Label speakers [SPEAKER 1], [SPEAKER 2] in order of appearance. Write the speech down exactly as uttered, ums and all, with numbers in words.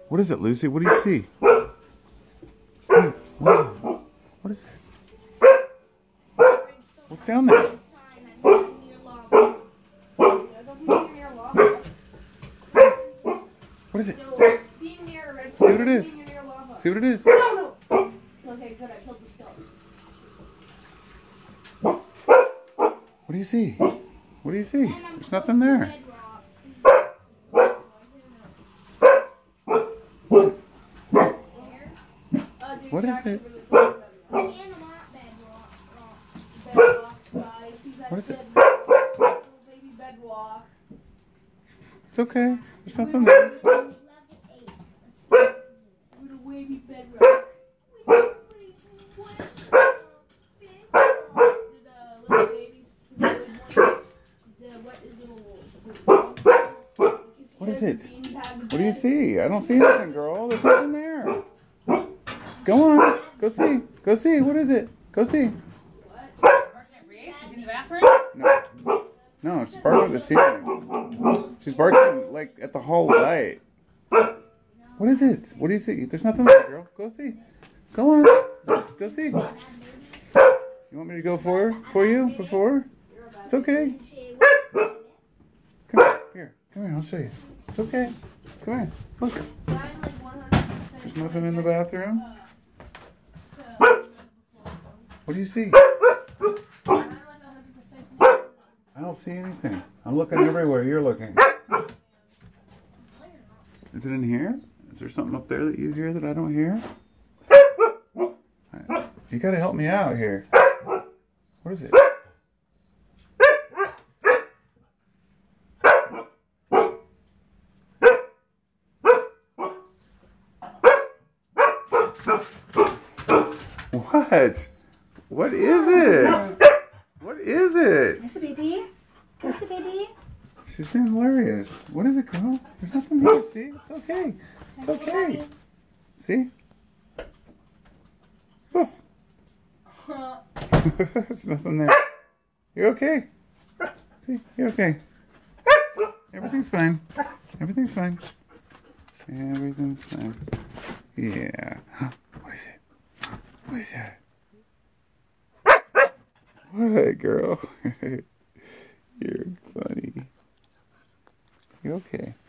[SPEAKER 1] What is it, Lucy? What do you see? Hey, what is it? What is it? What's down there? What is it? See what it is. See what it is.
[SPEAKER 2] No, no. Okay, good. I killed the skeleton.
[SPEAKER 1] What do you see? What do you see? There's nothing there. What is it? What is it? It's okay. There's nothing there. What is it? What do you see? I don't see anything, girl. There's nothing there. Go on. Go see. Go see. What is it? Go see.
[SPEAKER 3] Is in the bathroom?
[SPEAKER 1] No. No, she's barking at the ceiling. She's barking, like, at the hall light. What is it? What do you see? There's nothing there, girl. Go see. Go on. Go see. You want me to go for her? For you? Before? It's okay. Come here. Here. Come here. I'll show you. It's okay. Come here. Look. There's nothing in the bathroom. What do you see? I don't see anything. I'm looking everywhere you're looking. Is it in here? Is there something up there that you hear that I don't hear? Right. You gotta help me out here. What is it? What? What is it? What is it?
[SPEAKER 3] Yes, baby. Yes, baby.
[SPEAKER 1] She's being hilarious. What is it, girl? There's nothing there. See? It's okay. It's okay. See? Woof. There's nothing there. You're okay. See? You're okay. Everything's fine. Everything's fine. Everything's fine. Yeah. What is it? What is that? What, girl? You're funny. You okay?